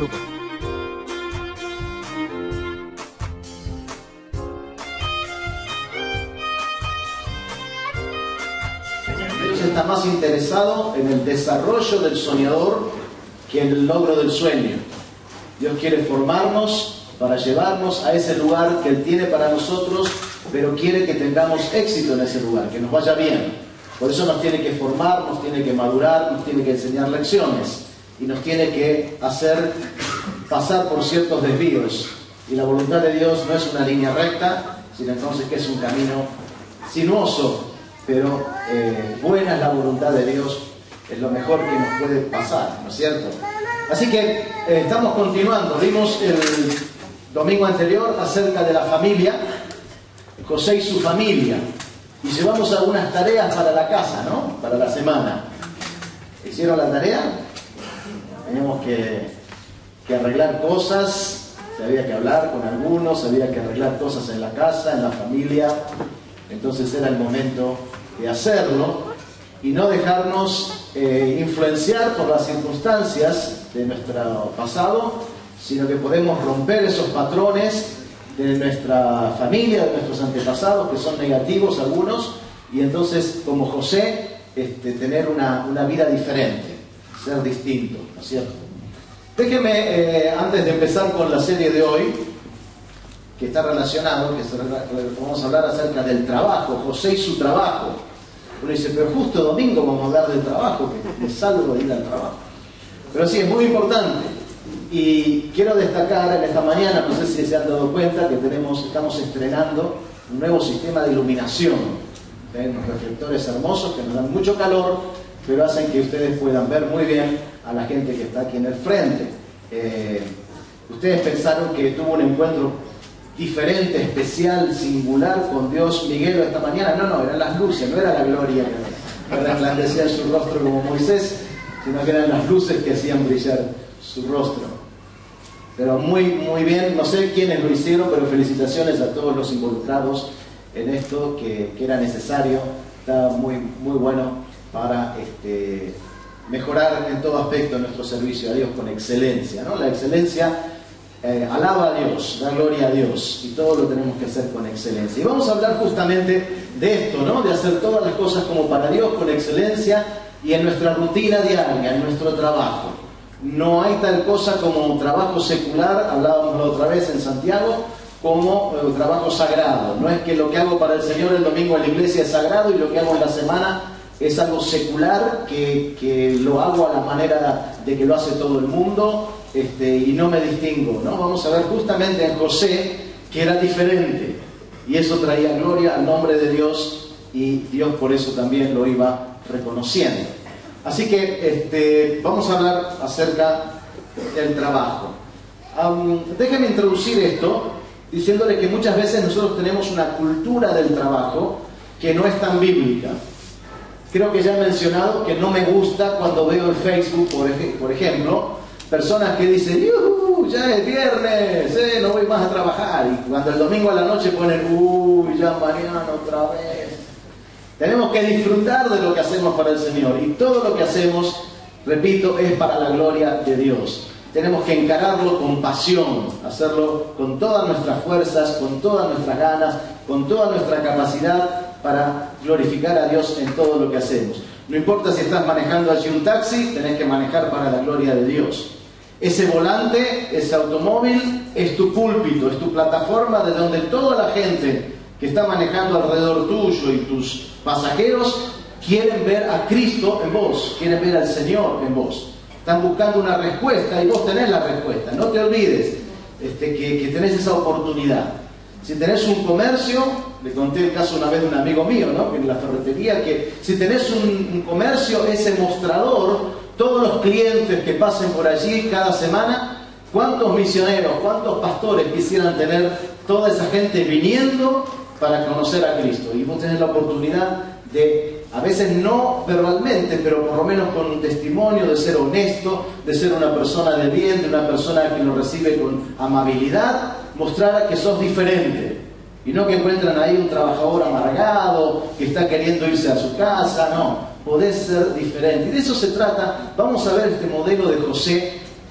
grupo. Dios está más interesado en el desarrollo del soñador que en el logro del sueño. Dios quiere formarnos para llevarnos a ese lugar que Él tiene para nosotros, pero quiere que tengamos éxito en ese lugar, que nos vaya bien. Por eso nos tiene que formar, nos tiene que madurar, nos tiene que enseñar lecciones y nos tiene que hacer pasar por ciertos desvíos. Y la voluntad de Dios no es una línea recta, sino entonces que es un camino sinuoso, pero buena es la voluntad de Dios, es lo mejor que nos puede pasar, ¿no es cierto? Así que estamos continuando. Vimos el domingo anterior acerca de la familia, José y su familia, y llevamos algunas tareas para la casa, ¿no? Para la semana. ¿Hicieron la tarea? Teníamos que arreglar cosas, se había que hablar con algunos, había que arreglar cosas en la casa, en la familia. Entonces era el momento de hacerlo y no dejarnos influenciar por las circunstancias de nuestro pasado, sino que podemos romper esos patrones de nuestra familia, de nuestros antepasados, que son negativos algunos, y entonces, como José, tener una vida diferente, ser distinto, ¿no es cierto? Déjenme, antes de empezar con la serie de hoy, que está relacionado, vamos a hablar acerca del trabajo, José y su trabajo. Uno dice, pero justo domingo vamos a hablar del trabajo, que me salgo de ir al trabajo. Pero sí, es muy importante. Y quiero destacar en esta mañana, no sé si se han dado cuenta, que estamos estrenando un nuevo sistema de iluminación. Unos reflectores hermosos que nos dan mucho calor, pero hacen que ustedes puedan ver muy bien a la gente que está aquí en el frente. Ustedes pensaron que tuvo un encuentro diferente, especial, singular con Dios Miguel esta mañana. No, eran las luces, no era la gloria que resplandecía en su rostro como Moisés, sino que eran las luces que hacían brillar su rostro. Pero muy bien, no sé quiénes lo hicieron, pero felicitaciones a todos los involucrados en esto, que era necesario, estaba muy bueno para mejorar en todo aspecto nuestro servicio a Dios con excelencia, ¿no? La excelencia alaba a Dios, da gloria a Dios, y todo lo tenemos que hacer con excelencia. Y vamos a hablar justamente de esto, ¿no? De hacer todas las cosas como para Dios, con excelencia, y en nuestra rutina diaria, en nuestro trabajo. No hay tal cosa como trabajo secular, hablábamos la otra vez en Santiago, como trabajo sagrado. No es que lo que hago para el Señor el domingo en la iglesia es sagrado y lo que hago en la semana es algo secular, que lo hago a la manera de que lo hace todo el mundo, y no me distingo, ¿no? Vamos a ver justamente en José que era diferente, y eso traía gloria al nombre de Dios, y Dios por eso también lo iba reconociendo. Así que vamos a hablar acerca del trabajo. Déjenme introducir esto diciéndole que muchas veces nosotros tenemos una cultura del trabajo que no es tan bíblica. Creo que ya he mencionado que no me gusta cuando veo en Facebook, por ejemplo, personas que dicen, ¡yuhu! Ya es viernes, no voy más a trabajar. Y cuando el domingo a la noche ponen, ¡uy! Ya mañana otra vez. Tenemos que disfrutar de lo que hacemos para el Señor. Y todo lo que hacemos, repito, es para la gloria de Dios. Tenemos que encararlo con pasión, hacerlo con todas nuestras fuerzas, con todas nuestras ganas, con toda nuestra capacidad para glorificar a Dios en todo lo que hacemos. No importa si estás manejando allí un taxi, tenés que manejar para la gloria de Dios. Ese volante, ese automóvil, es tu púlpito, es tu plataforma de donde toda la gente que está manejando alrededor tuyo y tus pasajeros quieren ver a Cristo en vos, quieren ver al Señor en vos. Están buscando una respuesta y vos tenés la respuesta. No te olvides que tenés esa oportunidad. Si tenés un comercio, le conté el caso una vez de un amigo mío, ¿no? Que en la ferretería, que si tenés un comercio, ese mostrador, todos los clientes que pasen por allí cada semana, ¿cuántos misioneros, cuántos pastores quisieran tener toda esa gente viniendo para conocer a Cristo? Y vos tenés la oportunidad de, a veces no verbalmente, pero por lo menos con un testimonio, de ser honesto, de ser una persona de bien, de una persona que lo recibe con amabilidad, mostrar que sos diferente. Y no que encuentran ahí un trabajador amargado, que está queriendo irse a su casa, no. Podés ser diferente. Y de eso se trata. Vamos a ver este modelo de José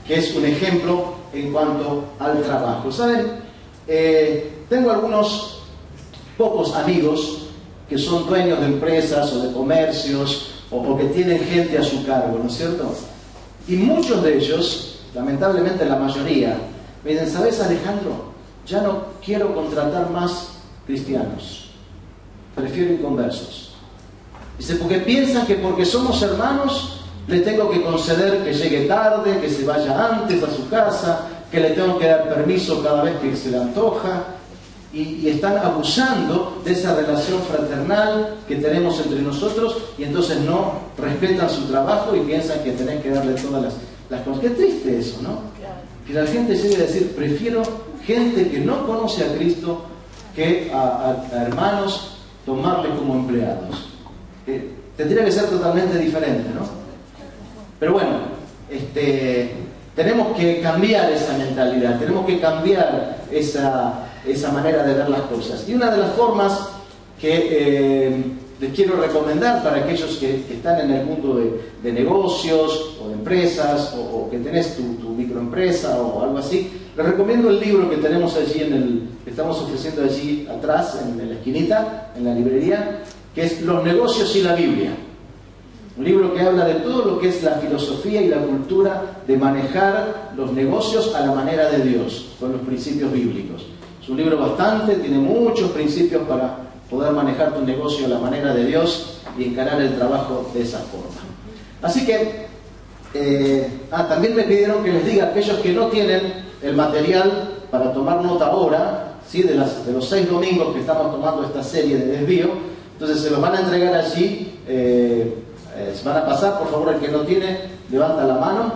que es un ejemplo en cuanto al trabajo. ¿Saben? Tengo algunos pocos amigos que son dueños de empresas o de comercios o que tienen gente a su cargo, ¿no es cierto? Y muchos de ellos, lamentablemente la mayoría, me dicen, ¿sabes, Alejandro? Ya no quiero contratar más cristianos, prefiero inconversos. Dice, porque piensan que porque somos hermanos le tengo que conceder que llegue tarde, que se vaya antes a su casa, que le tengo que dar permiso cada vez que se le antoja, y están abusando de esa relación fraternal que tenemos entre nosotros, y entonces no respetan su trabajo y piensan que tenés que darle todas las cosas. Qué triste eso, ¿no? Que la gente llegue a decir, prefiero gente que no conoce a Cristo que a hermanos tomarle como empleados. Tendría que ser totalmente diferente, ¿no? Pero bueno, tenemos que cambiar esa mentalidad, tenemos que cambiar esa manera de ver las cosas. Y una de las formas que les quiero recomendar para aquellos que están en el mundo de negocios o de empresas o que tenés tu microempresa o algo así, les recomiendo el libro que tenemos allí que estamos ofreciendo allí atrás, en la esquinita, en la librería, que es Los negocios y la Biblia. Un libro que habla de todo lo que es la filosofía y la cultura de manejar los negocios a la manera de Dios, con los principios bíblicos. Es un libro tiene muchos principios para poder manejar tu negocio a la manera de Dios y encarar el trabajo de esa forma. Así que, también me pidieron que les diga a aquellos que no tienen el material para tomar nota ahora, ¿sí? de los 6 domingos que estamos tomando esta serie de desvío, entonces se los van a entregar allí. Se van a pasar, por favor, el que no tiene, levanta la mano.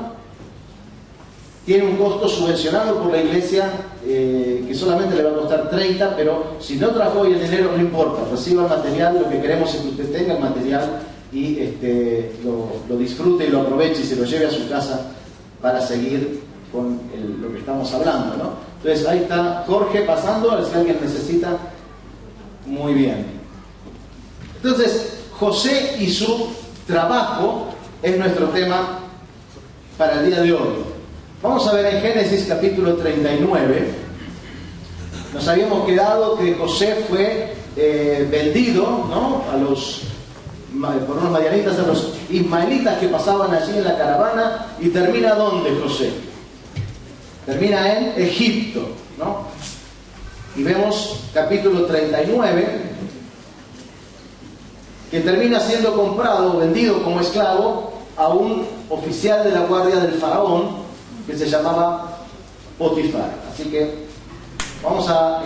Tiene un costo subvencionado por la iglesia que solamente le va a costar 30, pero si no trajo hoy el dinero, no importa, reciba el material. Lo que queremos es que usted tenga el material y lo disfrute y lo aproveche y se lo lleve a su casa para seguir con lo que estamos hablando, ¿no? Entonces ahí está Jorge pasando, si alguien necesita. Muy bien. Entonces, José y su trabajo es nuestro tema para el día de hoy. Vamos a ver en Génesis capítulo 39. Nos habíamos quedado que José fue vendido, ¿no? por unos madianitas, a los ismaelitas que pasaban allí en la caravana. ¿Y termina dónde José? Termina en Egipto, ¿no? Y vemos capítulo 39, que termina siendo comprado o vendido como esclavo a un oficial de la guardia del faraón que se llamaba Potifar. Así que vamos a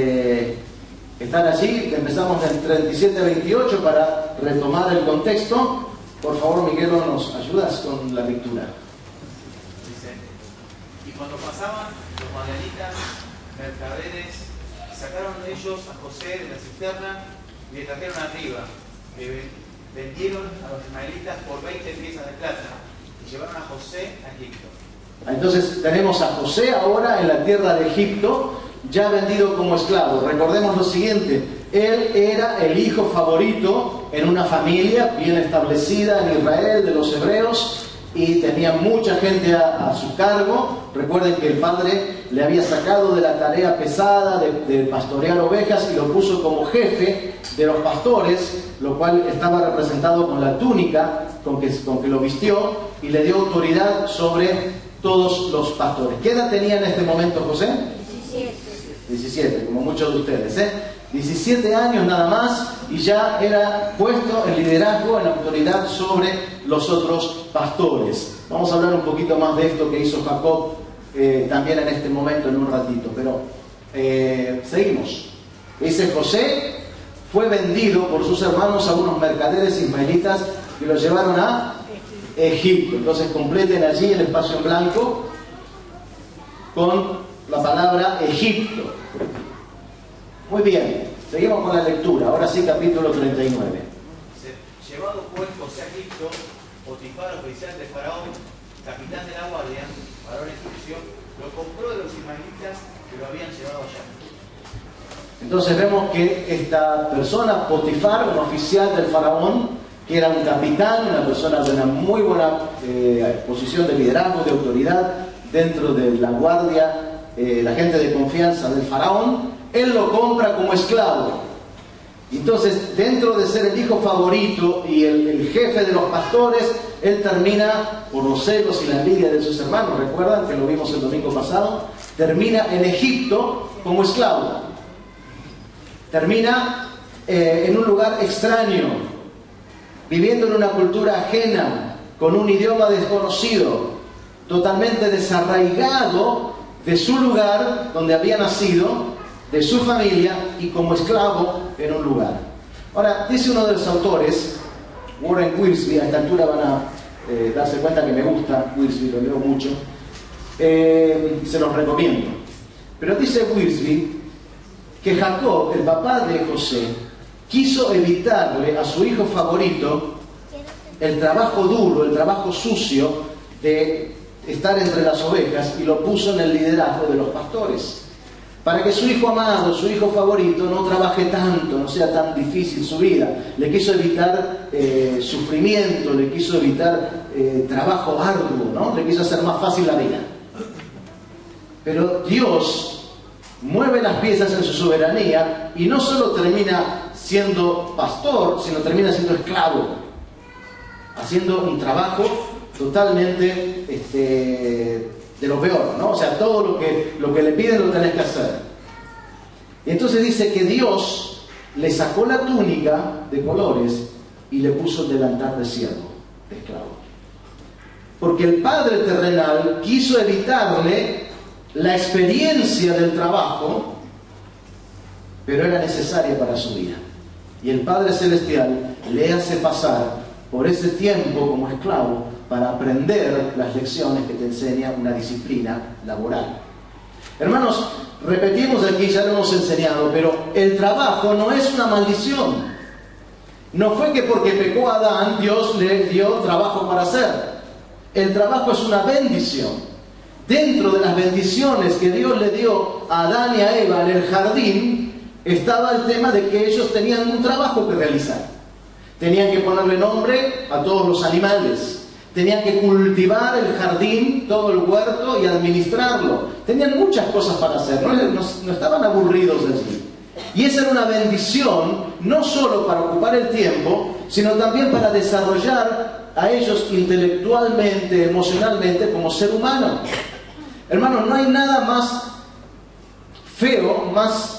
estar allí. Empezamos del 37 a 28 para retomar el contexto. Por favor, Miguelo, ¿nos ayudas con la lectura? Dice, y cuando pasaban los madianitas, mercaderes, sacaron de ellos a José de la cisterna y le trajeron arriba. Vendieron a los ismaelitas por 20 piezas de plata y llevaron a José a Egipto. Entonces tenemos a José ahora en la tierra de Egipto, ya vendido como esclavo. Recordemos lo siguiente: él era el hijo favorito en una familia bien establecida en Israel, de los hebreos, y tenía mucha gente a su cargo. Recuerden que el padre le había sacado de la tarea pesada de pastorear ovejas y lo puso como jefe de los pastores, lo cual estaba representado con la túnica con que lo vistió, y le dio autoridad sobre todos los pastores. ¿Qué edad tenía en este momento José? 17, como muchos de ustedes, 17 años nada más, y ya era puesto en liderazgo, en autoridad sobre los otros pastores. Vamos a hablar un poquito más de esto que hizo Jacob también en este momento, en un ratito, pero seguimos. Dice: José fue vendido por sus hermanos a unos mercaderes ismaelitas que lo llevaron a Egipto. Entonces completen allí el espacio en blanco con la palabra Egipto. Muy bien, seguimos con la lectura. Ahora sí, capítulo 39. Llevado pues José a Egipto, Potifar, oficial de Faraón, capitán de la guardia, varón egipcio, lo compró de los ismaelitas que lo habían llevado allá. Entonces vemos que esta persona, Potifar, un oficial del faraón, que era un capitán, una persona de una muy buena posición de liderazgo, de autoridad dentro de la guardia, la gente de confianza del faraón, él lo compra como esclavo. Entonces, dentro de ser el hijo favorito y el jefe de los pastores, él termina, por los celos y la envidia de sus hermanos, recuerdan que lo vimos el domingo pasado, termina en Egipto como esclavo. Termina en un lugar extraño, viviendo en una cultura ajena, con un idioma desconocido, totalmente desarraigado de su lugar donde había nacido, de su familia, y como esclavo en un lugar. Ahora, dice uno de los autores, Warren Wiersbe, a esta altura van a darse cuenta que me gusta Wiersbe, lo leo mucho, se los recomiendo. Pero dice Wiersbe que Jacob, el papá de José, quiso evitarle a su hijo favorito el trabajo duro, el trabajo sucio de estar entre las ovejas, y lo puso en el liderazgo de los pastores, para que su hijo amado, su hijo favorito, no trabaje tanto, no sea tan difícil su vida. Le quiso evitar sufrimiento, le quiso evitar trabajo arduo, ¿no? Le quiso hacer más fácil la vida. Pero Dios mueve las piezas en su soberanía y no solo termina siendo pastor, sino termina siendo esclavo, haciendo un trabajo totalmente de lo peor, ¿no? O sea, todo lo que le piden lo tenés que hacer. Y entonces dice que Dios le sacó la túnica de colores y le puso el delantal de siervo, de esclavo. Porque el padre terrenal quiso evitarle la experiencia del trabajo, pero era necesaria para su vida. Y el Padre Celestial le hace pasar por ese tiempo como esclavo para aprender las lecciones que te enseña una disciplina laboral. Hermanos, repetimos aquí, ya lo hemos enseñado, pero el trabajo no es una maldición. No fue que porque pecó Adán, Dios le dio trabajo para hacer. El trabajo es una bendición. Dentro de las bendiciones que Dios le dio a Adán y a Eva en el jardín, estaba el tema de que ellos tenían un trabajo que realizar. Tenían que ponerle nombre a todos los animales. Tenían que cultivar el jardín, todo el huerto, y administrarlo. Tenían muchas cosas para hacer, no estaban aburridos allí. Y esa era una bendición, no solo para ocupar el tiempo, sino también para desarrollar a ellos intelectualmente, emocionalmente, como ser humano. Hermanos, no hay nada más feo, más...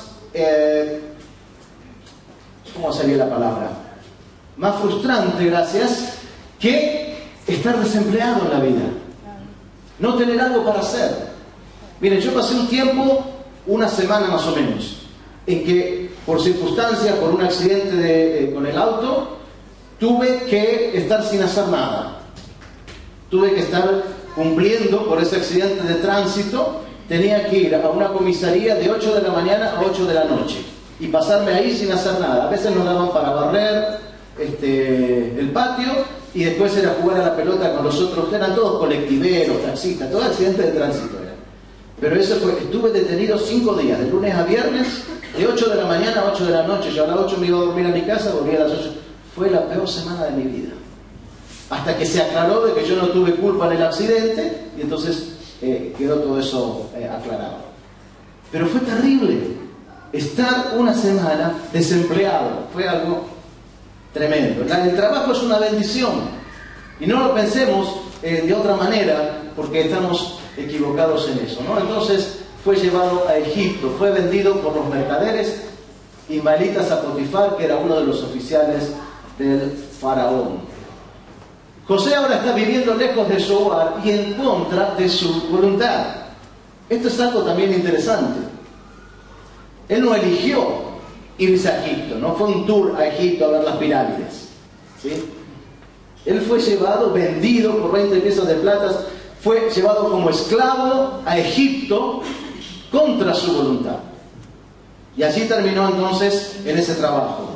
¿cómo sería la palabra? Más frustrante, gracias, que estar desempleado en la vida, no tener algo para hacer. Miren, yo pasé un tiempo, una semana más o menos, en que por circunstancias, por un accidente con el auto, tuve que estar sin hacer nada. Tuve que estar cumpliendo por ese accidente de tránsito. Tenía que ir a una comisaría de 8 de la mañana a 8 de la noche y pasarme ahí sin hacer nada. A veces nos daban para barrer el patio, y después era jugar a la pelota con los otros, que eran todos colectiveros, taxistas, todo accidente de tránsito era. Pero eso fue, estuve detenido 5 días, de lunes a viernes, de 8 de la mañana a 8 de la noche. Yo a las 8 me iba a dormir a mi casa, volvía a las 8. Fue la peor semana de mi vida. Hasta que se aclaró de que yo no tuve culpa en el accidente, y entonces quedó todo eso aclarado. Pero fue terrible estar una semana desempleado, fue algo tremendo. El trabajo es una bendición, y no lo pensemos de otra manera, porque estamos equivocados en eso, ¿no? Entonces fue llevado a Egipto, fue vendido por los mercaderes ismaelitas a Potifar, que era uno de los oficiales del faraón. José ahora está viviendo lejos de su hogar y en contra de su voluntad. Esto es algo también interesante. Él no eligió irse a Egipto, no fue un tour a Egipto a ver las pirámides, ¿sí? Él fue llevado, vendido por 20 piezas de plata, fue llevado como esclavo a Egipto contra su voluntad. Y así terminó entonces en ese trabajo.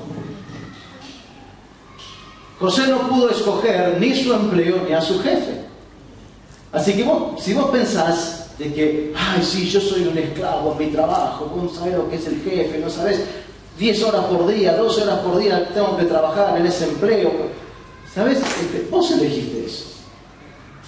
José no pudo escoger ni su empleo ni a su jefe. Así que si vos pensás de que, ay, sí, yo soy un esclavo en mi trabajo, vos no sabés lo que es el jefe, no sabés, 10 horas por día, 12 horas por día tengo que trabajar en ese empleo. ¿Sabés? Vos elegiste eso.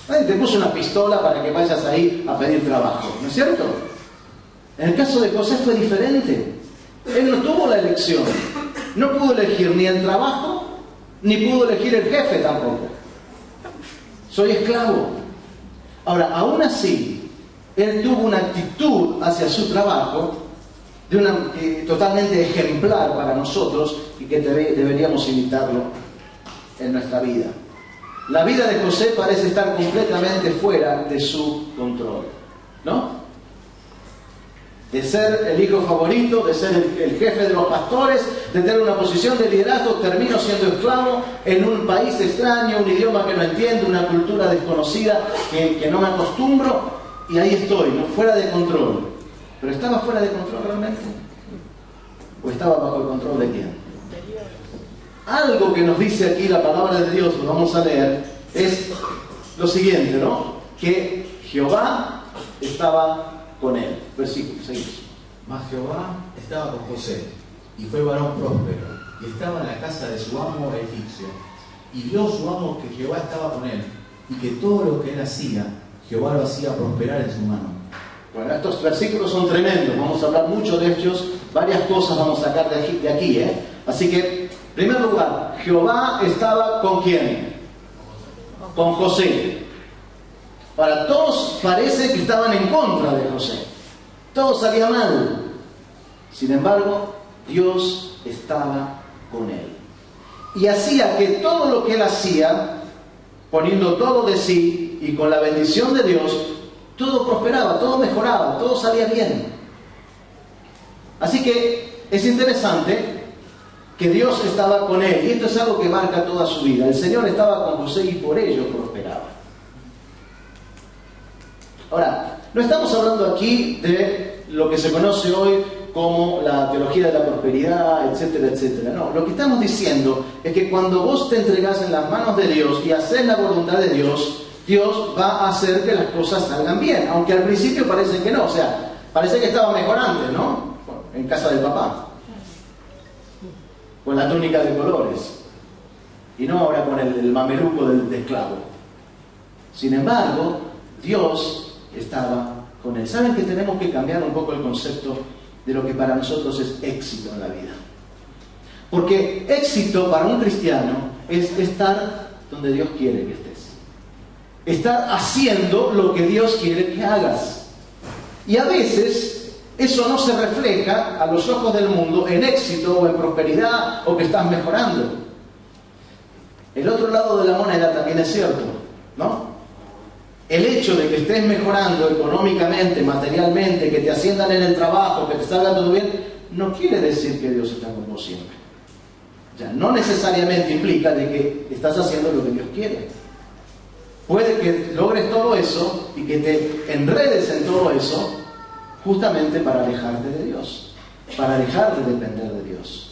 Nadie te puso una pistola para que vayas ahí a pedir trabajo, ¿no es cierto? En el caso de José fue diferente. Él no tuvo la elección. No pudo elegir ni el trabajo, ni pudo elegir el jefe tampoco. Soy esclavo. Ahora, aún así, él tuvo una actitud hacia su trabajo totalmente ejemplar para nosotros y que deberíamos imitarlo en nuestra vida. La vida de José parece estar completamente fuera de su control, ¿no? De ser el hijo favorito, de ser el jefe de los pastores, de tener una posición de liderazgo, termino siendo esclavo en un país extraño, un idioma que no entiendo, una cultura desconocida que no me acostumbro, y ahí estoy, ¿no? Fuera de control. ¿Pero estaba fuera de control realmente? ¿O estaba bajo el control de quién? Algo que nos dice aquí la palabra de Dios, lo vamos a leer, es lo siguiente, ¿no? Que Jehová estaba con él. Versículo, seguimos. Mas Jehová estaba con José, y fue varón próspero, y estaba en la casa de su amo egipcio. Y vio su amo que Jehová estaba con él, y que todo lo que él hacía, Jehová lo hacía prosperar en su mano. Bueno, estos versículos son tremendos, vamos a hablar mucho de ellos, varias cosas vamos a sacar de aquí, ¿eh? Así que, en primer lugar, Jehová estaba ¿con quién? Con José. Para todos parece que estaban en contra de José. Todo salía mal. Sin embargo, Dios estaba con él. Y hacía que todo lo que él hacía, poniendo todo de sí y con la bendición de Dios, todo prosperaba, todo mejoraba, todo salía bien. Así que es interesante que Dios estaba con él. Y esto es algo que marca toda su vida. El Señor estaba con José y por ello prosperaba. Ahora, no estamos hablando aquí de lo que se conoce hoy como la teología de la prosperidad, etcétera, etcétera. No, lo que estamos diciendo es que cuando vos te entregás en las manos de Dios y haces la voluntad de Dios, Dios va a hacer que las cosas salgan bien. Aunque al principio parece que no. O sea, parece que estaba mejor antes, ¿no? En casa del papá. Con la túnica de colores. Y no ahora con el mameluco de esclavo. Sin embargo, Dios estaba con él. ¿Saben que tenemos que cambiar un poco el concepto de lo que para nosotros es éxito en la vida? Porque éxito para un cristiano es estar donde Dios quiere que estés. Estar haciendo lo que Dios quiere que hagas. Y a veces eso no se refleja a los ojos del mundo en éxito o en prosperidad o que estás mejorando. El otro lado de la moneda también es cierto, ¿no? El hecho de que estés mejorando económicamente, materialmente, que te asciendan en el trabajo, que te salga todo bien, no quiere decir que Dios está con vos siempre. Ya no necesariamente implica de que estás haciendo lo que Dios quiere. Puede que logres todo eso y que te enredes en todo eso justamente para alejarte de Dios, para dejar de depender de Dios.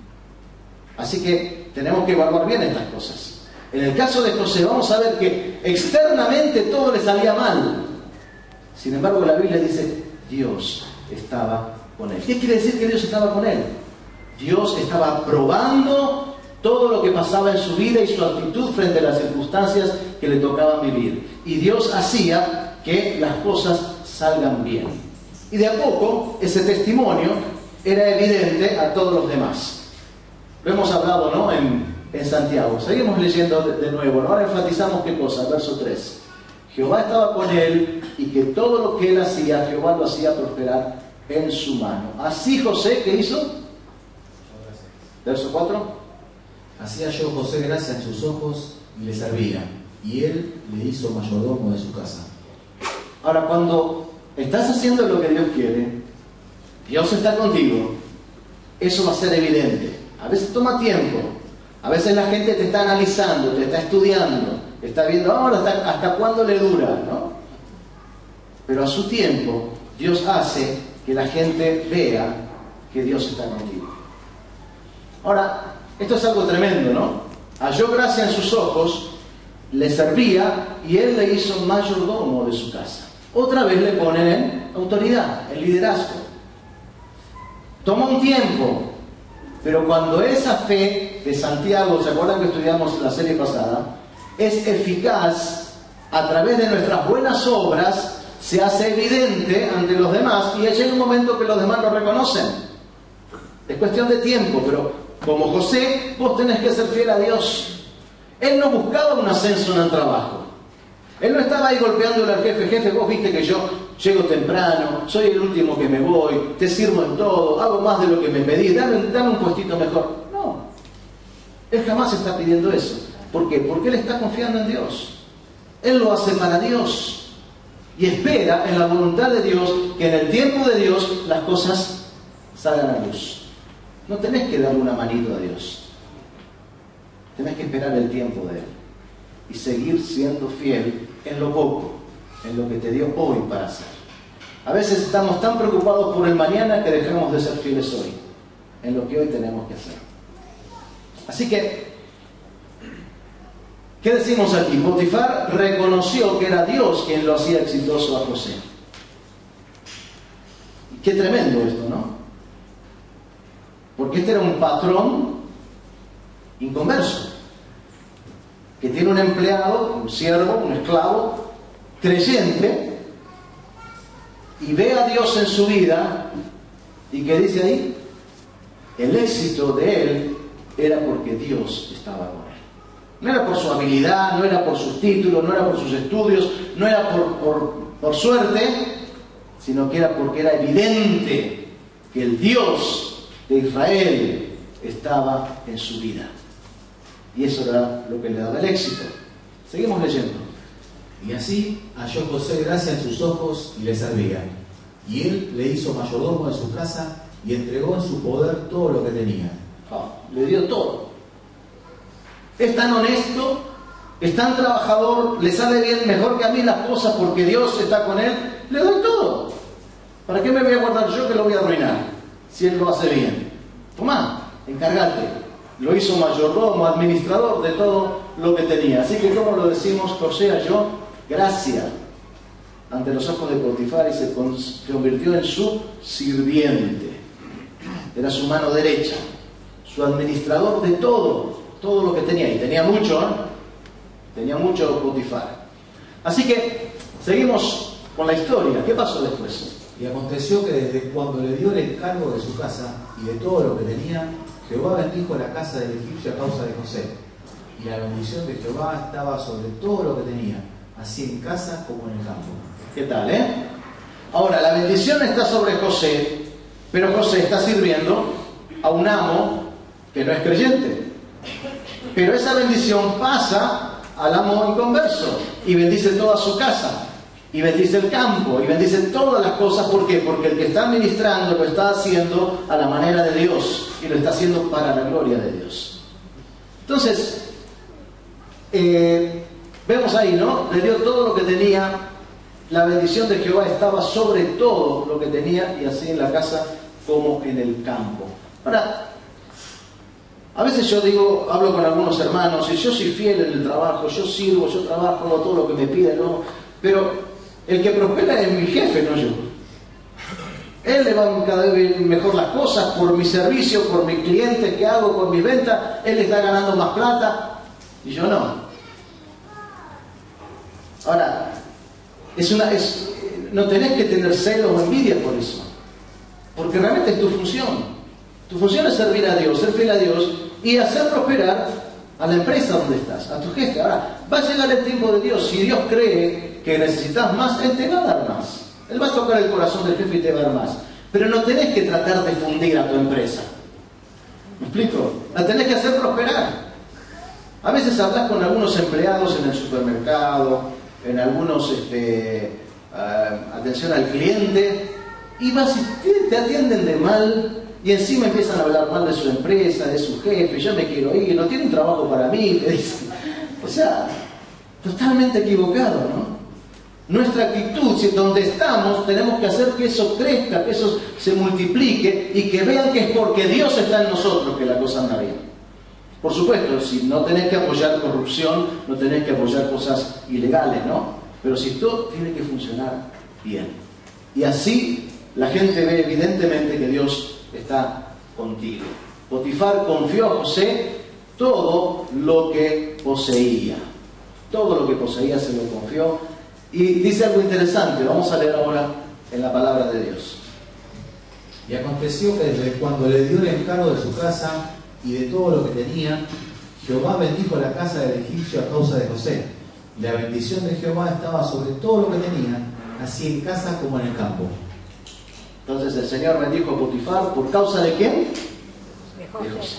Así que tenemos que evaluar bien estas cosas. En el caso de José vamos a ver que externamente todo le salía mal. Sin embargo, la Biblia dice, Dios estaba con él. ¿Qué quiere decir que Dios estaba con él? Dios estaba probando todo lo que pasaba en su vida y su actitud frente a las circunstancias que le tocaban vivir. Y Dios hacía que las cosas salgan bien. Y de a poco ese testimonio era evidente a todos los demás. Lo hemos hablado, ¿no? En Santiago. Seguimos leyendo de nuevo, ¿no? Ahora enfatizamos qué cosa, verso 3. Jehová estaba con él y que todo lo que él hacía, Jehová lo hacía prosperar en su mano. Así José, ¿qué hizo? Verso 4. Así halló José gracia en sus ojos y le servía, y él le hizo mayordomo de su casa. Ahora, cuando estás haciendo lo que Dios quiere, Dios está contigo, eso va a ser evidente. A veces toma tiempo. A veces la gente te está analizando, te está estudiando, está viendo ahora hasta cuándo le dura, ¿no? Pero a su tiempo, Dios hace que la gente vea que Dios está contigo. Ahora, esto es algo tremendo, ¿no? Halló gracia en sus ojos, le servía y él le hizo mayordomo de su casa. Otra vez le ponen en autoridad, en liderazgo. Toma un tiempo. Pero cuando esa fe de Santiago, ¿se acuerdan que estudiamos la serie pasada? Es eficaz a través de nuestras buenas obras, se hace evidente ante los demás y llega un momento que los demás lo reconocen. Es cuestión de tiempo, pero como José, vos tenés que ser fiel a Dios. Él no buscaba un ascenso en el trabajo. Él no estaba ahí golpeándole al jefe: jefe, vos viste que yo llego temprano, soy el último que me voy, te sirvo en todo, hago más de lo que me pedís, dame un puestito mejor. No, él jamás está pidiendo eso. ¿Por qué? Porque él está confiando en Dios. Él lo hace para Dios y espera en la voluntad de Dios que en el tiempo de Dios las cosas salgan a luz. No tenés que darle una manito a Dios, tenés que esperar el tiempo de Él y seguir siendo fiel en lo poco, en lo que te dio hoy para hacer. A veces estamos tan preocupados por el mañana que dejamos de ser fieles hoy, en lo que hoy tenemos que hacer. Así que, ¿qué decimos aquí? Potifar reconoció que era Dios quien lo hacía exitoso a José. Qué tremendo esto, ¿no? Porque este era un patrón inconverso, que tiene un empleado, un siervo, un esclavo, creyente, y ve a Dios en su vida, y ¿qué dice ahí? El éxito de él era porque Dios estaba con él. No era por su habilidad, no era por sus títulos, no era por sus estudios, no era por suerte, sino que era porque era evidente que el Dios de Israel estaba en su vida. Y eso era lo que le daba el éxito. Seguimos leyendo. Y así halló José gracia en sus ojos y le servía. Y él le hizo mayordomo de su casa y entregó en su poder todo lo que tenía. Le dio todo. Es tan honesto, es tan trabajador, le sale bien, mejor que a mí las cosas porque Dios está con él. Le doy todo. ¿Para qué me voy a guardar yo que lo voy a arruinar? Si él lo hace bien. Tomá, encárgate. Lo hizo mayordomo, administrador de todo lo que tenía. Así que, como lo decimos, José halló gracia ante los ojos de Potifar y se convirtió en su sirviente. Era su mano derecha, su administrador de todo lo que tenía. Y tenía mucho, ¿eh? Tenía mucho Potifar. Así que, seguimos con la historia. ¿Qué pasó después? Y aconteció que desde cuando le dio el encargo de su casa y de todo lo que tenía, Jehová bendijo la casa del egipcio a causa de José. Y la bendición de Jehová estaba sobre todo lo que tenía, así en casa como en el campo. ¿Qué tal, Ahora, la bendición está sobre José, pero José está sirviendo a un amo que no es creyente. Pero esa bendición pasa al amo inconverso y bendice toda su casa. Y bendice el campo, y bendice todas las cosas. ¿Por qué? Porque el que está administrando lo está haciendo a la manera de Dios, y lo está haciendo para la gloria de Dios. Entonces, vemos ahí, ¿no? Le dio todo lo que tenía, la bendición de Jehová estaba sobre todo lo que tenía, y así en la casa como en el campo. Ahora, a veces yo hablo con algunos hermanos, y yo soy fiel en el trabajo, yo sirvo, yo trabajo, hago todo lo que me piden, ¿no? Pero el que prospera es mi jefe, no yo. Él le van cada vez mejor las cosas por mi servicio, por mis clientes que hago, por mis ventas. Él está ganando más plata y yo no. Ahora, no tenés que tener celos o envidia por eso, porque realmente es tu función. Tu función es servir a Dios, ser fiel a Dios y hacer prosperar a la empresa donde estás, a tu jefe. Ahora, va a llegar el tiempo de Dios. Si Dios cree que necesitas más, Él te va a dar más. Él va a tocar el corazón del jefe y te va a dar más. Pero no tenés que tratar de fundir a tu empresa. ¿Me explico? La tenés que hacer prosperar. A veces hablas con algunos empleados en el supermercado, en algunos atención al cliente, y vas y te atienden de mal, y encima empiezan a hablar mal de su empresa, de su jefe. Yo me quiero ir, no tiene un trabajo para mí, te dicen. O sea, totalmente equivocado, ¿no? Nuestra actitud, si donde estamos, tenemos que hacer que eso crezca, que eso se multiplique y que vean que es porque Dios está en nosotros que la cosa anda bien. Por supuesto, si no tenés que apoyar corrupción, no tenés que apoyar cosas ilegales, ¿no? Pero si todo tiene que funcionar bien. Y así la gente ve evidentemente que Dios está contigo. Potifar confió a José todo lo que poseía. todo lo que poseía se lo confió. Y dice algo interesante, vamos a leer ahora en la palabra de Dios. Y aconteció que desde cuando le dio el encargo de su casa y de todo lo que tenía, Jehová bendijo la casa del egipcio a causa de José. Y la bendición de Jehová estaba sobre todo lo que tenía, así en casa como en el campo. Entonces el Señor bendijo a Potifar, ¿por causa de quién? De José.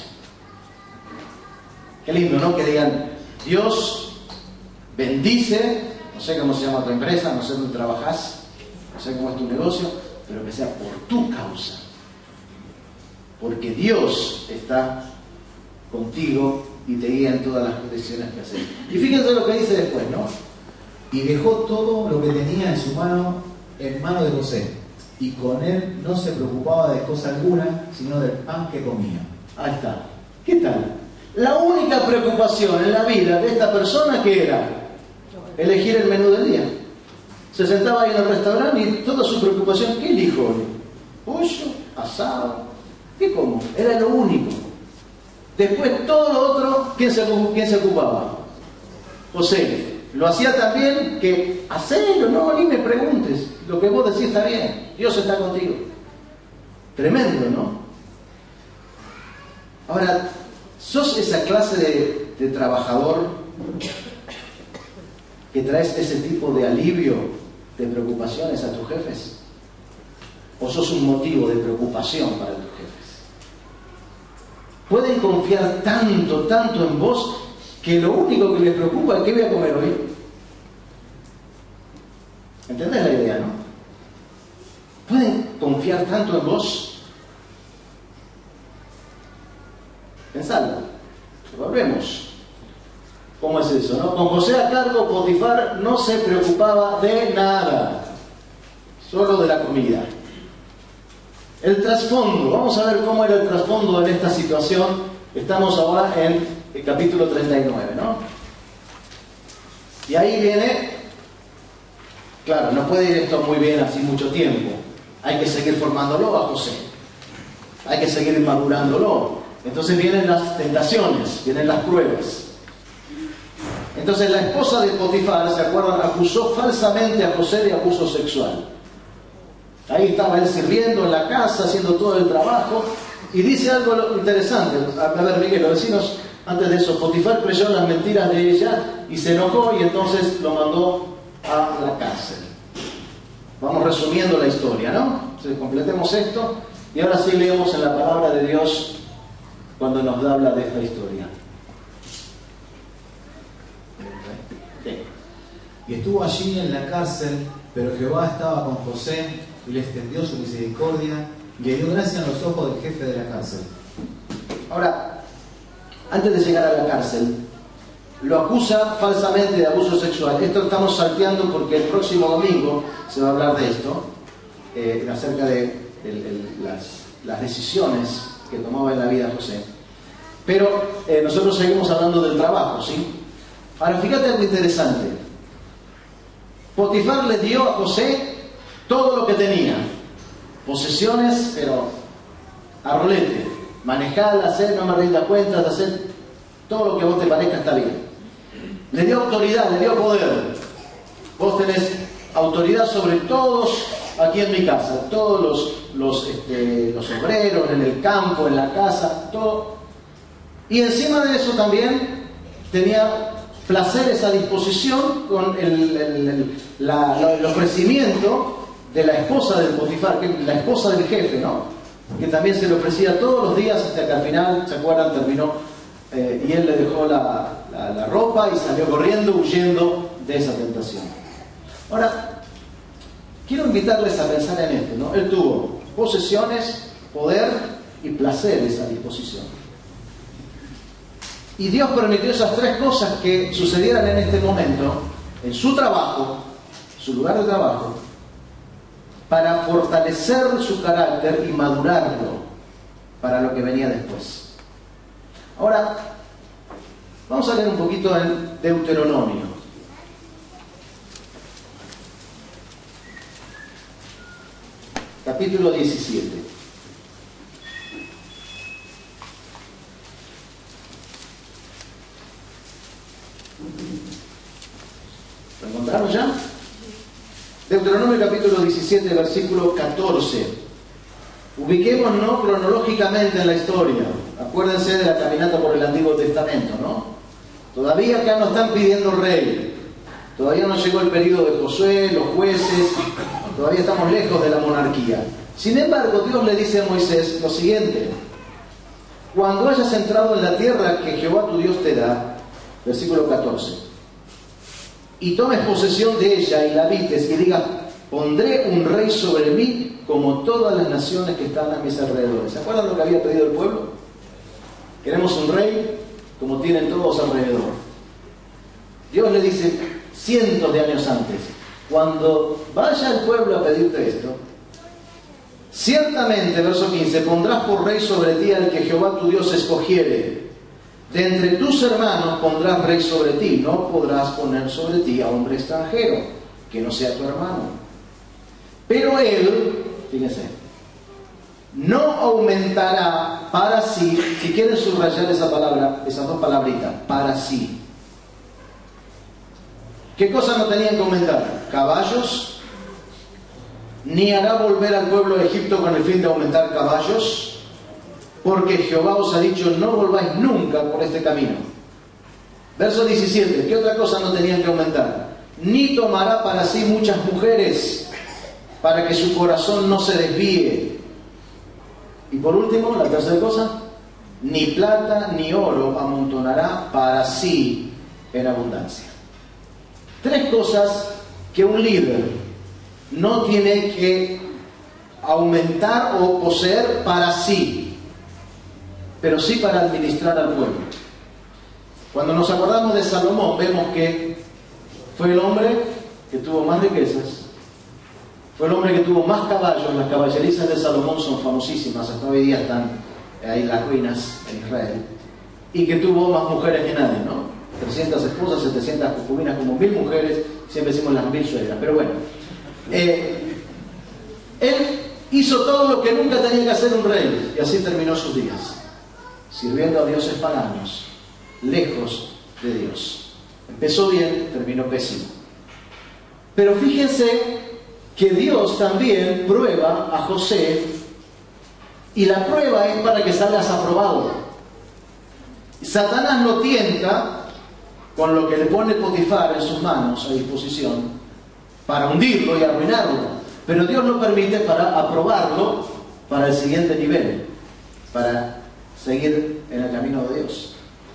Qué lindo, ¿no? Que digan, Dios bendice, no sé cómo se llama tu empresa, no sé dónde trabajás, no sé cómo es tu negocio, pero que sea por tu causa. Porque Dios está contigo y te guía en todas las decisiones que haces. Y fíjense lo que dice después, ¿no? Y dejó todo lo que tenía en su mano, en mano de José, y con él no se preocupaba de cosa alguna, sino del pan que comía. Ahí está. ¿Qué tal? La única preocupación en la vida de esta persona, ¿qué era? Elegir el menú del día. Se sentaba ahí en el restaurante y toda su preocupación, ¿qué elijo hoy? Pollo, asado, ¿qué como? Era lo único. Después todo lo otro, ¿quién se ocupaba? José. Lo hacía tan bien que hacelo, no, ni me preguntes. Lo que vos decís está bien, Dios está contigo. Tremendo, ¿no? Ahora, ¿sos esa clase de trabajador que traes ese tipo de alivio, de preocupaciones a tus jefes? ¿O sos un motivo de preocupación para tus jefes? Pueden confiar tanto en vos que lo único que les preocupa es qué voy a comer hoy. ¿Entendés la idea, no? Pueden confiar tanto en vos. Pensadlo. Volvemos. ¿Cómo es eso, no? Con José a cargo, Potifar no se preocupaba de nada, solo de la comida. El trasfondo, vamos a ver cómo era el trasfondo en esta situación. Estamos ahora en el capítulo 39, ¿no? Y ahí viene, claro, no puede ir esto muy bien así mucho tiempo. Hay que seguir formándolo a José. Hay que seguir madurándolo. Entonces vienen las tentaciones, vienen las pruebas. Entonces la esposa de Potifar, ¿se acuerdan? Acusó falsamente a José de abuso sexual. Ahí estaba él sirviendo en la casa, haciendo todo el trabajo. Y dice algo interesante. A ver, Miguel, los vecinos, antes de eso, Potifar creyó en las mentiras de ella y se enojó y entonces lo mandó a la cárcel. Vamos resumiendo la historia, ¿no? Entonces, completemos esto y ahora sí leemos en la palabra de Dios cuando nos habla de esta historia. Sí. Y estuvo allí en la cárcel, pero Jehová estaba con José y le extendió su misericordia y le dio gracia en los ojos del jefe de la cárcel. Ahora, antes de llegar a la cárcel, lo acusa falsamente de abuso sexual. Esto estamos salteando porque el próximo domingo se va a hablar de esto, acerca de las decisiones que tomaba en la vida José. Pero nosotros seguimos hablando del trabajo, ¿sí? Ahora, fíjate algo interesante. Potifar le dio a José todo lo que tenía. Posesiones, pero a rolete. Manejar, hacer, no me rinda cuentas, hacer todo lo que a vos te parezca está bien. Le dio autoridad, le dio poder. Vos tenés autoridad sobre todos aquí en mi casa, todos los obreros, en el campo, en la casa, todo. Y encima de eso también tenía placeres a disposición con el ofrecimiento de la esposa del Potifar, que la esposa del jefe, ¿no? Que también se le ofrecía todos los días hasta que al final, ¿se acuerdan? Terminó y él le dejó la ropa y salió corriendo, huyendo de esa tentación. Ahora, quiero invitarles a pensar en esto, ¿no? Él tuvo posesiones, poder y placeres a disposición. Y Dios permitió esas tres cosas que sucedieran en este momento, en su trabajo, su lugar de trabajo, para fortalecer su carácter y madurarlo para lo que venía después. Ahora, vamos a leer un poquito en Deuteronomio. Capítulo 17. ¿Lo encontraron ya? Deuteronomio capítulo 17, versículo 14. Ubiquémonos cronológicamente en la historia. Acuérdense de la caminata por el Antiguo Testamento, ¿no? Todavía acá no están pidiendo rey. Todavía no llegó el periodo de Josué, los jueces. Todavía estamos lejos de la monarquía. Sin embargo, Dios le dice a Moisés lo siguiente: cuando hayas entrado en la tierra que Jehová tu Dios te da, versículo 14, y tomes posesión de ella y la habites y digas, pondré un rey sobre mí como todas las naciones que están a mis alrededores. ¿Se acuerdan lo que había pedido el pueblo? Queremos un rey como tienen todos alrededor. Dios le dice cientos de años antes, cuando vaya el pueblo a pedirte esto, ciertamente, verso 15, pondrás por rey sobre ti al que Jehová tu Dios escogiere. De entre tus hermanos pondrás rey sobre ti. No podrás poner sobre ti a hombre extranjero, que no sea tu hermano. Pero él, fíjense, no aumentará para sí, si quieren subrayar esa palabra, esas dos palabritas, para sí. ¿Qué cosa no tenían que aumentar? Caballos. Ni hará volver al pueblo de Egipto con el fin de aumentar caballos, porque Jehová os ha dicho, no volváis nunca por este camino. Verso 17, ¿qué otra cosa no tenían que aumentar? Ni tomará para sí muchas mujeres, para que su corazón no se desvíe. Y por último, la tercera cosa, ni plata ni oro amontonará para sí en abundancia. Tres cosas que un líder no tiene que aumentar o poseer para sí, pero sí para administrar al pueblo. Cuando nos acordamos de Salomón, vemos que fue el hombre que tuvo más riquezas, fue el hombre que tuvo más caballos. Las caballerizas de Salomón son famosísimas, hasta hoy día están ahí en las ruinas en Israel, y que tuvo más mujeres que nadie, ¿no? 300 esposas, 700 concubinas, como 1000 mujeres, siempre decimos las 1000 suegras, pero bueno. Él hizo todo lo que nunca tenía que hacer un rey, y así terminó sus días, sirviendo a dioses paganos, lejos de Dios. Empezó bien, terminó pésimo. Pero fíjense que Dios también prueba a José, y la prueba es para que salgas aprobado. Satanás lo tienta con lo que le pone Potifar en sus manos a disposición para hundirlo y arruinarlo, pero Dios lo permite para aprobarlo para el siguiente nivel, para seguir en el camino de Dios.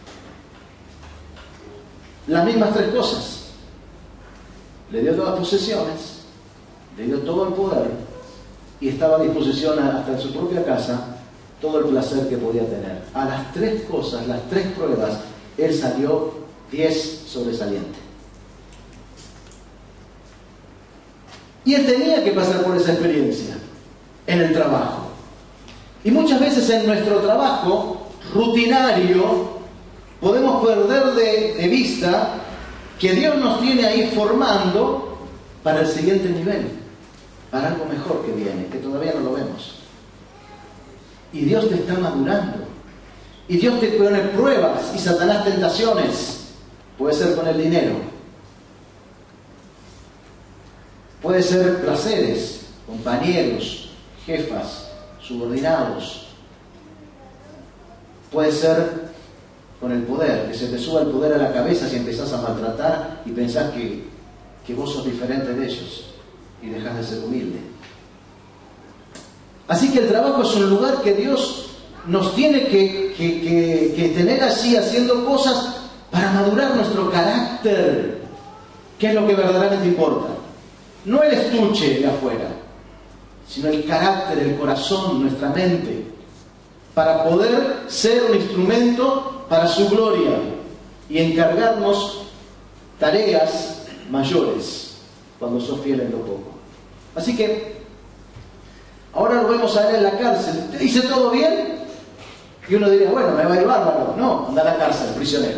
Las mismas tres cosas: le dio todas las posesiones, le dio todo el poder, y estaba a disposición hasta en su propia casa todo el placer que podía tener. A las tres cosas, las tres pruebas, él salió 10 sobresaliente. Y él tenía que pasar por esa experiencia en el trabajo. Y muchas veces en nuestro trabajo rutinario podemos perder de vista que Dios nos tiene ahí formando para el siguiente nivel, para algo mejor que viene, que todavía no lo vemos. Y Dios te está madurando. Y Dios te pone pruebas y Satanás tentaciones. Puede ser con el dinero. Puede ser placeres, compañeros, jefas, subordinados. Puede ser con el poder, que se te suba el poder a la cabeza si empezás a maltratar y pensás que vos sos diferente de ellos y dejás de ser humilde. Así que el trabajo es un lugar que Dios nos tiene que tener así, haciendo cosas para madurar nuestro carácter, que es lo que verdaderamente importa. No el estuche de afuera, sino el carácter, el corazón, nuestra mente, para poder ser un instrumento para su gloria y encargarnos tareas mayores cuando sos fiel en lo poco. Así que ahora lo vemos a él en la cárcel. ¿Te dice todo bien? Y uno diría, bueno, me va a ir bárbaro. No, anda a la cárcel, prisionero.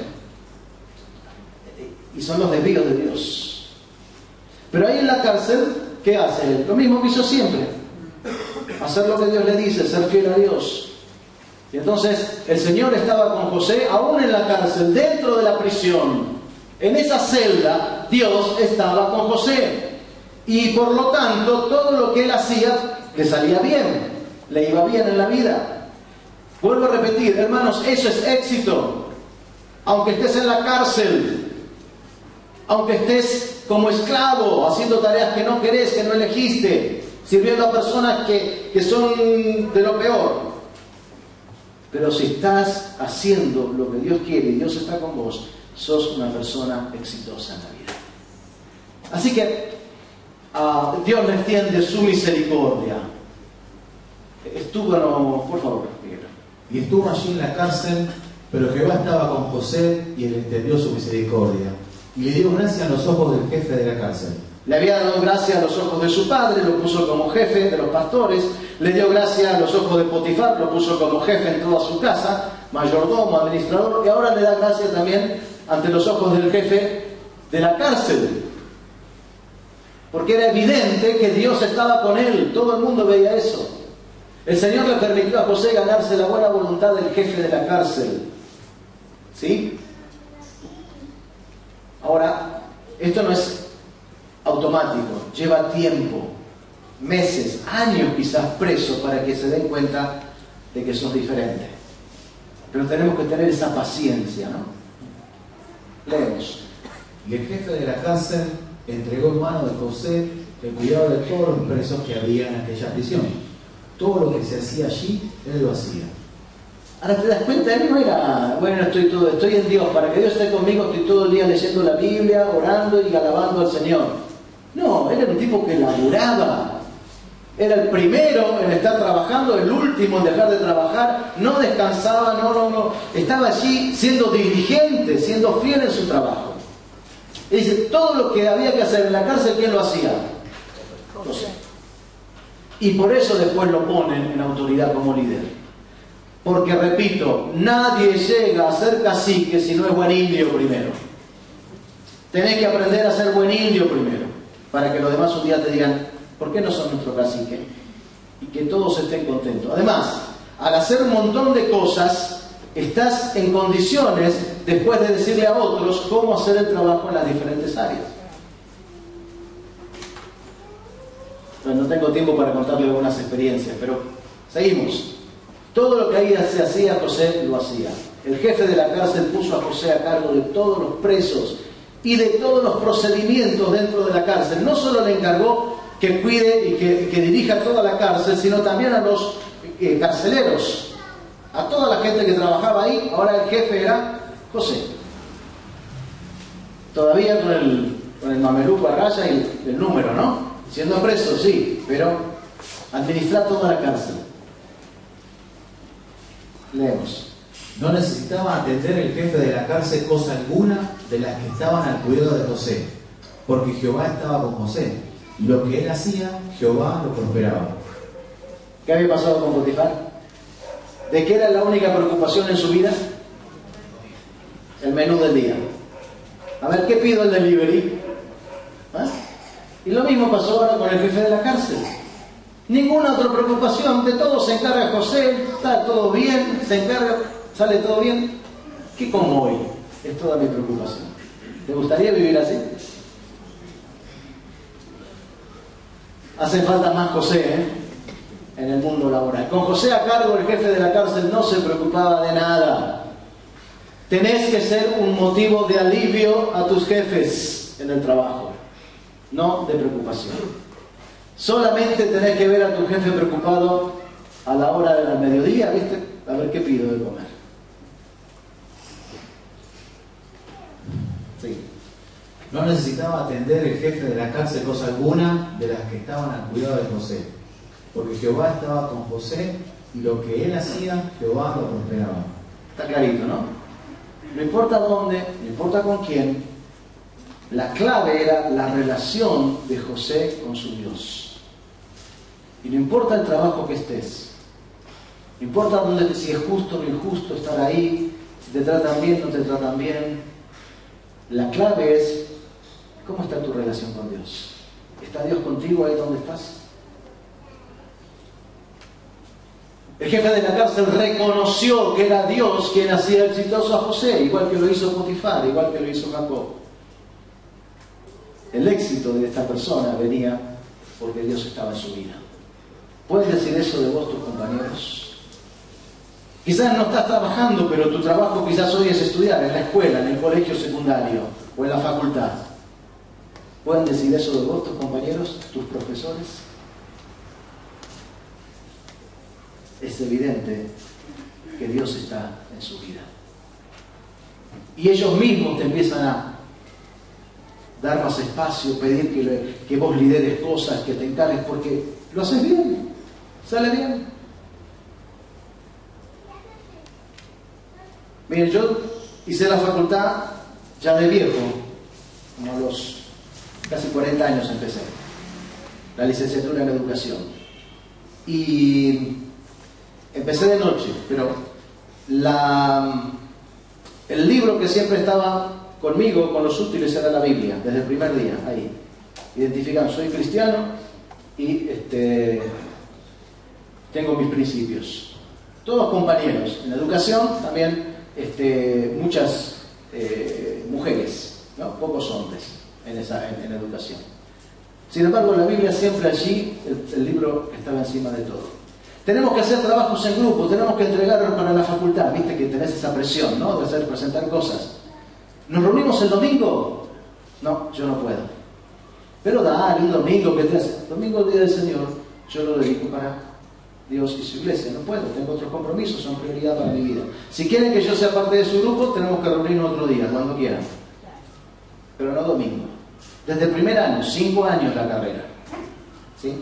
Y son los desvíos de Dios. Pero ahí en la cárcel, ¿qué hace? Lo mismo que hizo siempre: hacer lo que Dios le dice, ser fiel a Dios. Y entonces el Señor estaba con José, aún en la cárcel, dentro de la prisión. En esa celda Dios estaba con José. Y por lo tanto, todo lo que él hacía le salía bien, le iba bien en la vida. Vuelvo a repetir, hermanos, eso es éxito. Aunque estés en la cárcel, aunque estés como esclavo, haciendo tareas que no querés, que no elegiste, sirviendo a personas que son de lo peor. Pero si estás haciendo lo que Dios quiere y Dios está con vos, sos una persona exitosa en la vida. Así que Dios le extiende su misericordia. Estuvo, por favor, Miguel. Y estuvo allí en la cárcel, pero Jehová estaba con José y él extendió su misericordia. Y le dio gracia a los ojos del jefe de la cárcel. Le había dado gracia a los ojos de su padre, lo puso como jefe de los pastores. Le dio gracia a los ojos de Potifar, lo puso como jefe en toda su casa, mayordomo, administrador. Y ahora le da gracia también ante los ojos del jefe de la cárcel. Porque era evidente que Dios estaba con él. Todo el mundo veía eso. El Señor le permitió a José ganarse la buena voluntad del jefe de la cárcel. ¿Sí? Ahora, esto no es automático. Lleva tiempo, meses, años quizás preso para que se den cuenta de que sos diferente. Pero tenemos que tener esa paciencia, ¿no? Leemos. Y el jefe de la cárcel entregó en mano de José el cuidado de todos los presos que había en aquella prisión. Todo lo que se hacía allí, él lo hacía. Ahora te das cuenta, él no era, bueno, estoy en Dios, para que Dios esté conmigo, estoy todo el día leyendo la Biblia, orando y alabando al Señor. No, él era un tipo que laburaba. Era el primero en estar trabajando, el último en dejar de trabajar, no descansaba, no. Estaba allí siendo diligente, siendo fiel en su trabajo. Y dice, todo lo que había que hacer en la cárcel, ¿quién lo hacía? José. Y por eso después lo ponen en autoridad como líder. Porque, repito, nadie llega a ser cacique si no es buen indio primero. Tenés que aprender a ser buen indio primero, para que los demás un día te digan, ¿por qué no son nuestro cacique? Y que todos estén contentos. Además, al hacer un montón de cosas, estás en condiciones, después de decirle a otros, cómo hacer el trabajo en las diferentes áreas. Bueno, no tengo tiempo para contarle algunas experiencias, pero seguimos. Todo lo que ahí se hacía, José lo hacía. El jefe de la cárcel puso a José a cargo de todos los presos y de todos los procedimientos dentro de la cárcel. No solo le encargó que cuide y que dirija toda la cárcel, sino también a los carceleros, a toda la gente que trabajaba ahí. Ahora el jefe era José. Todavía con el mameluco a raya y el número, ¿no? Siendo preso, sí, pero administrar toda la cárcel. Leemos. No necesitaba atender el jefe de la cárcel cosa alguna de las que estaban al cuidado de José, porque Jehová estaba con José, y lo que él hacía, Jehová lo prosperaba. ¿Qué había pasado con Potifar? ¿De qué era la única preocupación en su vida? El menú del día. A ver, ¿qué pido el delivery? ¿Ah? Y lo mismo pasó ahora con el jefe de la cárcel. Ninguna otra preocupación, de todo se encarga José, está todo bien, se encarga, sale todo bien. ¿Qué como hoy? Es toda mi preocupación. ¿Te gustaría vivir así? Hace falta más José, en el mundo laboral. Con José a cargo, el jefe de la cárcel no se preocupaba de nada. Tenés que ser un motivo de alivio a tus jefes en el trabajo, no de preocupación. Solamente tenés que ver a tu jefe preocupado a la hora del mediodía, ¿viste? A ver qué pido de comer. Sí. No necesitaba atender el jefe de la cárcel cosa alguna de las que estaban al cuidado de José, porque Jehová estaba con José y lo que él hacía, Jehová lo prosperaba. Está clarito, ¿no? No importa dónde, no importa con quién, la clave era la relación de José con su Dios. Y no importa el trabajo que estés, no importa dónde, si es justo o no injusto estar ahí, si te tratan bien o no te tratan bien, la clave es cómo está tu relación con Dios. ¿Está Dios contigo ahí donde estás? El jefe de la cárcel reconoció que era Dios quien hacía exitoso a José, igual que lo hizo Potifar, igual que lo hizo Jacob. el éxito de esta persona venía porque Dios estaba en su vida. ¿Pueden decir eso de vos, tus compañeros? Quizás no estás trabajando, pero tu trabajo quizás hoy es estudiar en la escuela, en el colegio secundario o en la facultad. ¿Pueden decir eso de vos, tus compañeros, tus profesores? Es evidente que Dios está en su vida. Y ellos mismos te empiezan a dar más espacio, pedir que vos lideres cosas, que te encargues, porque lo haces bien, sale bien. Miren, yo hice la facultad ya de viejo, como a los casi 40 años empecé, la licenciatura en educación. Y empecé de noche, pero el libro que siempre estaba conmigo, con los útiles, era la Biblia, desde el primer día, ahí. Identificando, soy cristiano y tengo mis principios. Todos compañeros. En educación también muchas mujeres, ¿no? Pocos hombres en educación. Sin embargo, la Biblia siempre allí, el libro estaba encima de todo. Tenemos que hacer trabajos en grupo, tenemos que entregar para la facultad, viste que tenés esa presión, ¿no? De presentar cosas. ¿Nos reunimos el domingo? No, yo no puedo. Pero dale, un domingo que te hace. Domingo, el día del Señor, yo lo dedico para Dios y su iglesia. No puedo, tengo otros compromisos, son prioridad para mi vida. Si quieren que yo sea parte de su grupo, tenemos que reunirnos otro día, cuando quieran. Pero no domingo. Desde el primer año, 5 años la carrera. ¿Sí?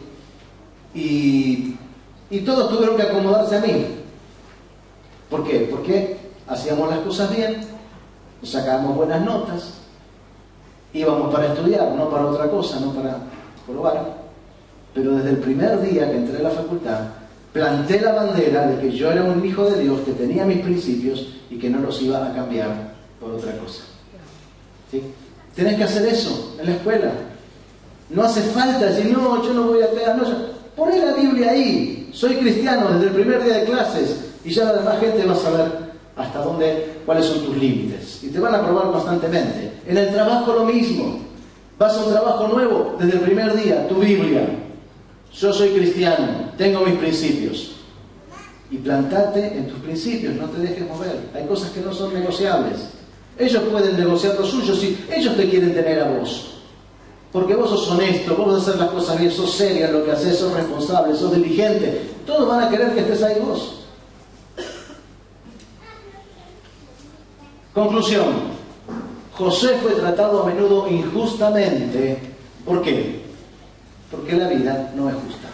Y todos tuvieron que acomodarse a mí. ¿Por qué? Porque hacíamos las cosas bien, sacábamos buenas notas, íbamos para estudiar, no para otra cosa, no para probar. Pero desde el primer día que entré a la facultad, planté la bandera de que yo era un hijo de Dios, que tenía mis principios y que no los iba a cambiar por otra cosa. ¿Sí? Tenés que hacer eso en la escuela. No hace falta decir, no, yo no voy a quedar, no, poné la Biblia ahí. Soy cristiano desde el primer día de clases y ya la demás gente va a saber hasta cuáles son tus límites. Y te van a probar constantemente. En el trabajo lo mismo. Vas a un trabajo nuevo desde el primer día, tu Biblia. Yo soy cristiano, tengo mis principios. Y plantate en tus principios, no te dejes mover. Hay cosas que no son negociables. Ellos pueden negociar lo suyo si ellos te quieren tener a vos. Porque vos sos honesto, vos vas a hacer las cosas bien, sos seria en lo que haces, sos responsable, sos diligente. Todos van a querer que estés ahí vos. Conclusión. José fue tratado a menudo injustamente. ¿Por qué? Porque la vida no es justa.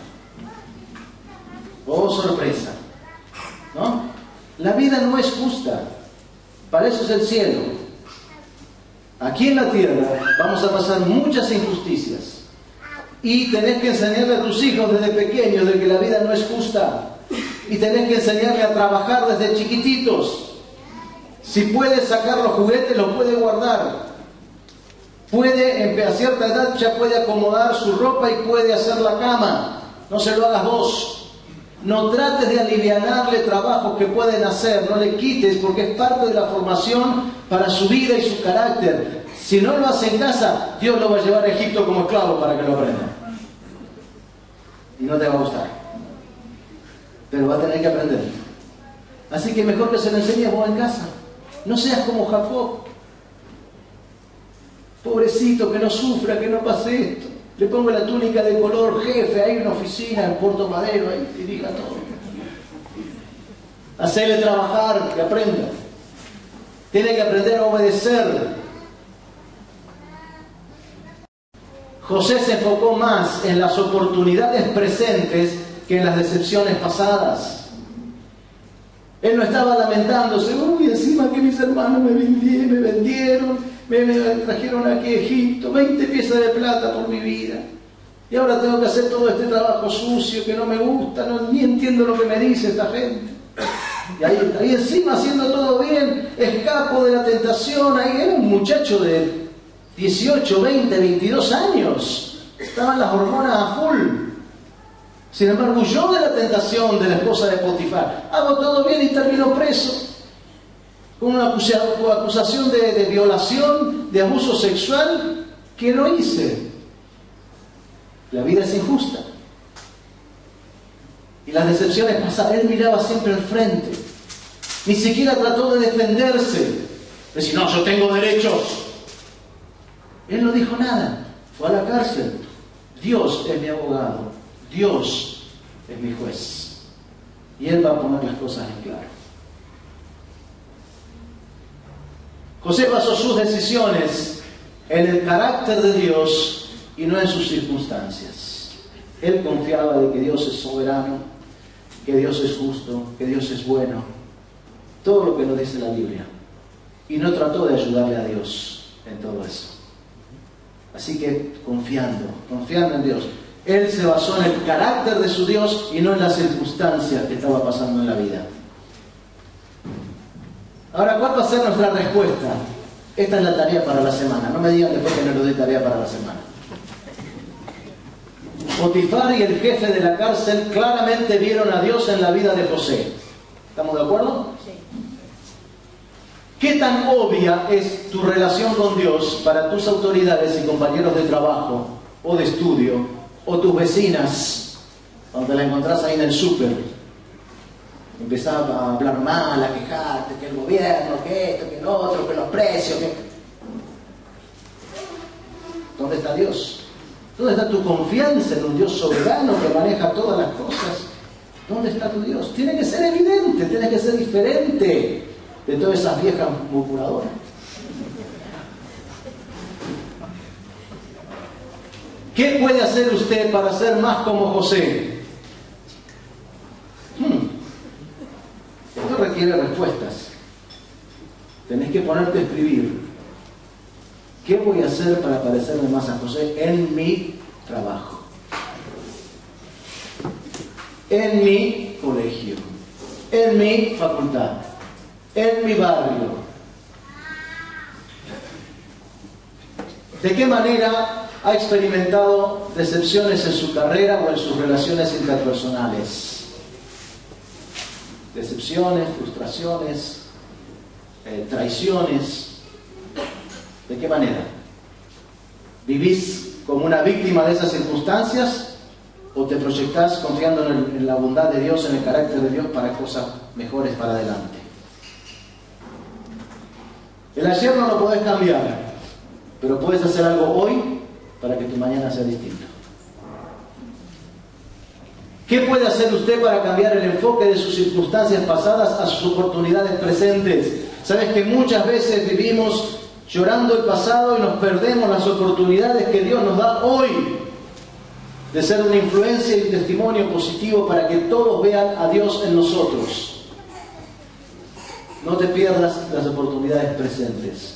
Oh, sorpresa. ¿No? La vida no es justa. Para eso es el cielo. Aquí en la tierra vamos a pasar muchas injusticias. Y tenés que enseñarle a tus hijos desde pequeños de que la vida no es justa. Y tenés que enseñarle a trabajar desde chiquititos. Si puede sacar los juguetes, los puede guardar. Puede, a cierta edad, ya puede acomodar su ropa y puede hacer la cama. No se lo hagas vos. No trates de alivianarle trabajos que pueden hacer. No le quites, porque es parte de la formación para su vida y su carácter. Si no lo hace en casa, Dios lo va a llevar a Egipto como esclavo para que lo aprenda. Y no te va a gustar. Pero va a tener que aprender. Así que mejor que se lo enseñe vos en casa. No seas como Jacob. Pobrecito, que no sufra, que no pase esto. Le pongo la túnica de color, jefe, hay una oficina en Puerto Madero, ahí dirija todo. Hacele trabajar, que aprenda. Tiene que aprender a obedecer. José se enfocó más en las oportunidades presentes que en las decepciones pasadas. Él no estaba lamentándose, uy, encima que mis hermanos me vendieron, me trajeron aquí a Egipto, 20 piezas de plata por mi vida. Y ahora tengo que hacer todo este trabajo sucio que no me gusta, ni entiendo lo que me dice esta gente. Y ahí encima haciendo todo bien, escapo de la tentación. Ahí era un muchacho de 18, 20, 22 años. Estaban las hormonas a full. Sin embargo, huyó de la tentación de la esposa de Potifar. Hago todo bien y termino preso. Con una acusación de violación, de abuso sexual. ¿Qué no hice? La vida es injusta. Y las decepciones pasaban. Él miraba siempre al frente. Ni siquiera trató de defenderse. Decir, no, yo tengo derechos. Él no dijo nada. Fue a la cárcel. Dios es mi abogado. Dios es mi juez. Y Él va a poner las cosas en claro. José basó sus decisiones en el carácter de Dios y no en sus circunstancias. Él confiaba de que Dios es soberano, que Dios es justo, que Dios es bueno. Todo lo que nos dice la Biblia. Y no trató de ayudarle a Dios en todo eso. Así que confiando en Dios. Él se basó en el carácter de su Dios y no en las circunstancias que estaba pasando en la vida. Ahora, ¿cuál va a ser nuestra respuesta? Esta es la tarea para la semana. No me digan después que no les doy tarea para la semana. Potifar y el jefe de la cárcel claramente vieron a Dios en la vida de José. ¿Estamos de acuerdo? Sí. ¿Qué tan obvia es tu relación con Dios para tus autoridades y compañeros de trabajo o de estudio o tus vecinas cuando la encontrás ahí en el súper? Empezás a hablar mal, a quejarte, que el gobierno, que esto, que lo otro, que los precios, que... ¿Dónde está Dios? ¿Dónde está tu confianza en un Dios soberano que maneja todas las cosas? ¿Dónde está tu Dios? Tiene que ser evidente, tiene que ser diferente de todas esas viejas murmuradoras. ¿Qué puede hacer usted para ser más como José? Esto requiere respuestas. Tenés que ponerte a escribir. ¿Qué voy a hacer para parecerme más a José en mi trabajo? En mi colegio, en mi facultad, en mi barrio. ¿De qué manera ha experimentado decepciones en su carrera o en sus relaciones interpersonales? Decepciones, frustraciones, traiciones. ¿De qué manera? ¿Vivís como una víctima de esas circunstancias o te proyectás confiando en la bondad de Dios, en el carácter de Dios para cosas mejores para adelante? El ayer no lo podés cambiar, pero puedes hacer algo hoy para que tu mañana sea distinto. ¿Qué puede hacer usted para cambiar el enfoque de sus circunstancias pasadas a sus oportunidades presentes? Sabes que muchas veces vivimos llorando el pasado y nos perdemos las oportunidades que Dios nos da hoy de ser una influencia y un testimonio positivo para que todos vean a Dios en nosotros. No te pierdas las oportunidades presentes.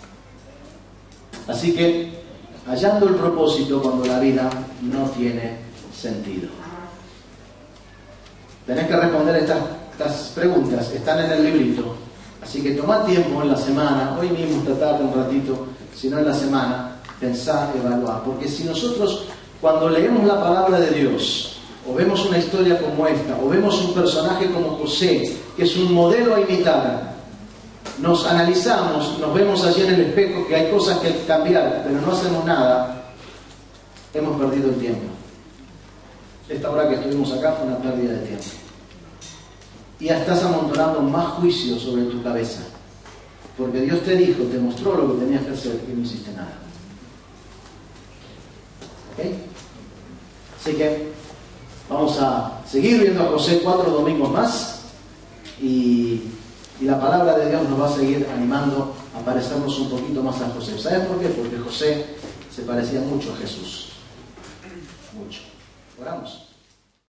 Así que, hallando el propósito cuando la vida no tiene sentido. Tenés que responder estas preguntas, están en el librito. Así que toma tiempo en la semana, hoy mismo esta tarde un ratito, si no en la semana, pensar, evaluar. Porque si nosotros, cuando leemos la palabra de Dios, o vemos una historia como esta, o vemos un personaje como José, que es un modelo a imitar, nos analizamos, nos vemos allí en el espejo que hay cosas que cambiar, pero no hacemos nada, hemos perdido el tiempo. Esta hora que estuvimos acá fue una pérdida de tiempo. Y ya estás amontonando más juicio sobre tu cabeza. Porque Dios te dijo, te mostró lo que tenías que hacer y no hiciste nada. ¿Ok? Así que vamos a seguir viendo a José 4 domingos más. Y la palabra de Dios nos va a seguir animando a parecernos un poquito más a José. ¿Sabes por qué? Porque José se parecía mucho a Jesús. Mucho. Oramos.